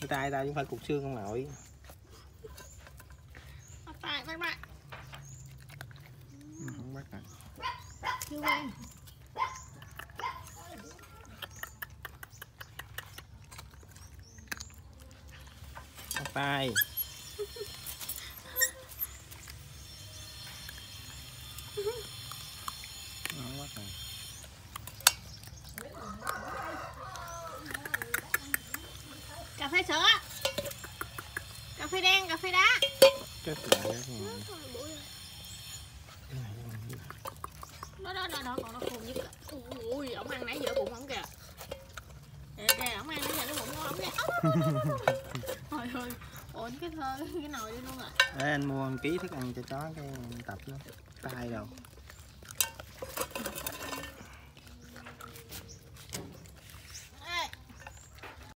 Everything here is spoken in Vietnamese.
Cái tay tao chứ không phải cục xương ông nội. Bắt tay, bắt. Không bắt à. Chưa quen. Bắt tay. Không bắt à. Cà phê sữa, cà phê đen, cà phê đá. Chết lại đó rồi. Đó còn nó khùng nhất. Ui, ổng ăn nãy giờ bụng ổng kìa. Kìa, ổng ăn nãy giờ nó bụng của ổng kìa. Trời ơi, ôi cái thơ cái nồi đi luôn à. Để anh mua 1 ký thức ăn cho chó cái tập nó tay đâu.